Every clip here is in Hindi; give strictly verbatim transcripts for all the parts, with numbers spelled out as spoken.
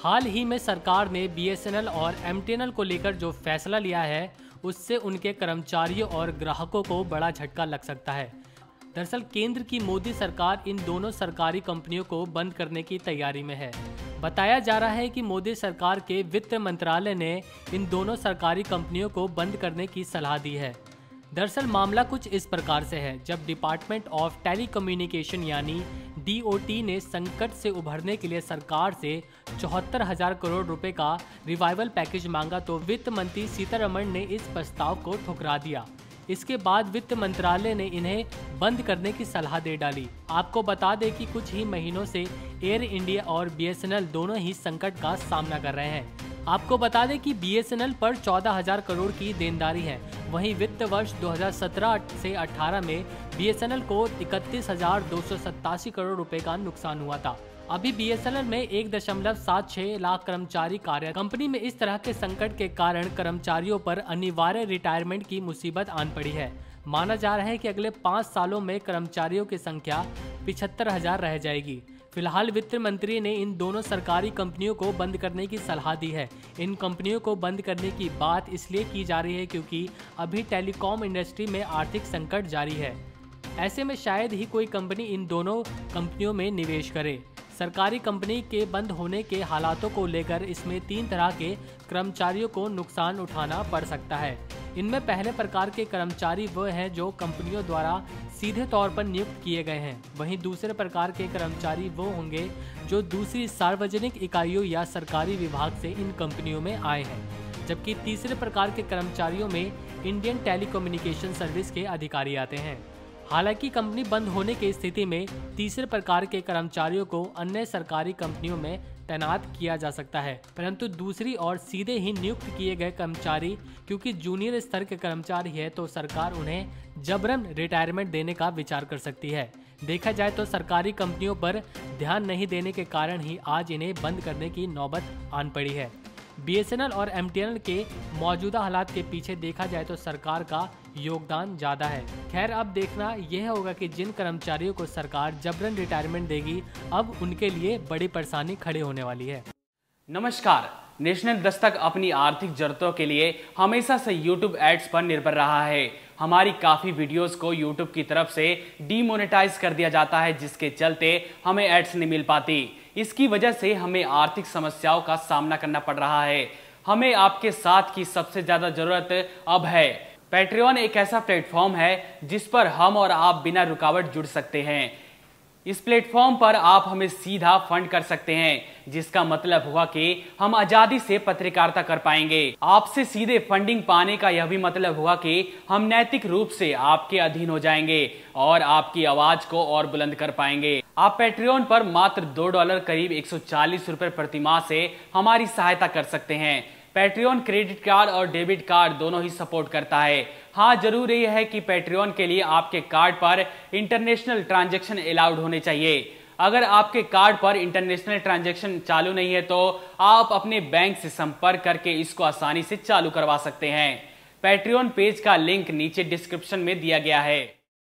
हाल ही में सरकार ने बी एस एन एल और एम टी एन एल को लेकर जो फैसला लिया है उससे उनके कर्मचारियों और ग्राहकों को बड़ा झटका लग सकता है। दरअसल केंद्र की मोदी सरकार इन दोनों सरकारी कंपनियों को बंद करने की तैयारी में है। बताया जा रहा है कि मोदी सरकार के वित्त मंत्रालय ने इन दोनों सरकारी कंपनियों को बंद करने की सलाह दी है। दरअसल मामला कुछ इस प्रकार से है। जब डिपार्टमेंट ऑफ टेलीकम्युनिकेशन यानी डी ओ टी ने संकट से उभरने के लिए सरकार से चौहत्तर हजार करोड़ रुपए का रिवाइवल पैकेज मांगा तो वित्त मंत्री सीतारमण ने इस प्रस्ताव को ठुकरा दिया। इसके बाद वित्त मंत्रालय ने इन्हें बंद करने की सलाह दे डाली। आपको बता दें कि कुछ ही महीनों से एयर इंडिया और बी एस एन एल दोनों ही संकट का सामना कर रहे हैं। आपको बता दें कि बी एस एन एल पर चौदह हजार करोड़ की देनदारी है। वहीं वित्त वर्ष दो हज़ार सत्रह से अठारह में बी एस एन एल को इकतीस हजार दो सौ सत्तासी करोड़ रुपए का नुकसान हुआ था। अभी बी एस एन एल में एक दशमलव सात छह लाख कर्मचारी कार्यरत। कंपनी में इस तरह के संकट के कारण कर्मचारियों पर अनिवार्य रिटायरमेंट की मुसीबत आन पड़ी है। माना जा रहा है कि अगले पाँच सालों में कर्मचारियों की संख्या पिछहत्तर हजार रह जाएगी। फिलहाल वित्त मंत्री ने इन दोनों सरकारी कंपनियों को बंद करने की सलाह दी है। इन कंपनियों को बंद करने की बात इसलिए की जा रही है क्योंकि अभी टेलीकॉम इंडस्ट्री में आर्थिक संकट जारी है। ऐसे में शायद ही कोई कंपनी इन दोनों कंपनियों में निवेश करे। सरकारी कंपनी के बंद होने के हालातों को लेकर इसमें तीन तरह के कर्मचारियों को नुकसान उठाना पड़ सकता है। इनमें पहले प्रकार के कर्मचारी वो हैं जो कंपनियों द्वारा सीधे तौर पर नियुक्त किए गए हैं। वहीं दूसरे प्रकार के कर्मचारी वो होंगे जो दूसरी सार्वजनिक इकाइयों या सरकारी विभाग से इन कंपनियों में आए हैं। जबकि तीसरे प्रकार के कर्मचारियों में इंडियन टेलीकम्युनिकेशन सर्विस के अधिकारी आते हैं। हालांकि कंपनी बंद होने की स्थिति में तीसरे प्रकार के कर्मचारियों को अन्य सरकारी कंपनियों में तैनात किया जा सकता है, परंतु दूसरी और सीधे ही नियुक्त किए गए कर्मचारी क्योंकि जूनियर स्तर के कर्मचारी है तो सरकार उन्हें जबरन रिटायरमेंट देने का विचार कर सकती है। देखा जाए तो सरकारी कंपनियों पर ध्यान नहीं देने के कारण ही आज इन्हें बंद करने की नौबत आन पड़ी है। बी एस एन एल और एम टी एन एल के मौजूदा हालात के पीछे देखा जाए तो सरकार का योगदान ज्यादा है। खैर अब देखना यह होगा कि जिन कर्मचारियों को सरकार जबरन रिटायरमेंट देगी अब उनके लिए बड़ी परेशानी खड़ी होने वाली है। नमस्कार, नेशनल दस्तक अपनी आर्थिक जरूरतों के लिए हमेशा से यूट्यूब एड्स पर निर्भर रहा है। हमारी काफी वीडियोस को यूट्यूब की तरफ से डीमोनेटाइज कर दिया जाता है जिसके चलते हमें एड्स नहीं मिल पाती। इसकी वजह से हमें आर्थिक समस्याओं का सामना करना पड़ रहा है। हमें आपके साथ की सबसे ज्यादा जरूरत अब है। पैट्रियन एक ऐसा प्लेटफॉर्म है जिस पर हम और आप बिना रुकावट जुड़ सकते हैं। इस प्लेटफॉर्म पर आप हमें सीधा फंड कर सकते हैं जिसका मतलब हुआ कि हम आजादी से पत्रकारिता कर पाएंगे। आपसे सीधे फंडिंग पाने का यह भी मतलब हुआ कि हम नैतिक रूप से आपके अधीन हो जाएंगे और आपकी आवाज को और बुलंद कर पाएंगे। आप पैट्रियन पर मात्र दो डॉलर करीब एक सौ चालीस रुपए प्रति माह से हमारी सहायता कर सकते हैं। पैट्रियन क्रेडिट कार्ड और डेबिट कार्ड दोनों ही सपोर्ट करता है। हाँ, जरूर यह है कि पैट्रियन के लिए आपके कार्ड पर इंटरनेशनल ट्रांजैक्शन अलाउड होने चाहिए। अगर आपके कार्ड पर इंटरनेशनल ट्रांजैक्शन चालू नहीं है तो आप अपने बैंक से संपर्क करके इसको आसानी से चालू करवा सकते हैं। पैट्रियन पेज का लिंक नीचे डिस्क्रिप्शन में दिया गया है।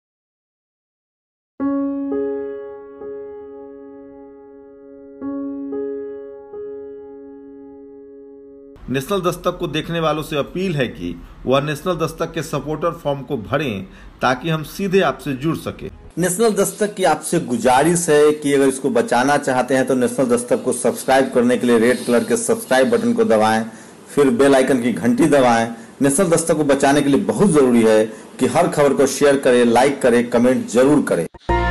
नेशनल दस्तक को देखने वालों से अपील है कि वह नेशनल दस्तक के सपोर्टर फॉर्म को भरें ताकि हम सीधे आपसे जुड़ सके। नेशनल दस्तक की आपसे गुजारिश है कि अगर इसको बचाना चाहते हैं तो नेशनल दस्तक को सब्सक्राइब करने के लिए रेड कलर के सब्सक्राइब बटन को दबाएं, फिर बेल आइकन की घंटी दबाएं। नेशनल दस्तक को बचाने के लिए बहुत जरूरी है कि हर खबर को शेयर करें, लाइक करें, कमेंट जरूर करें।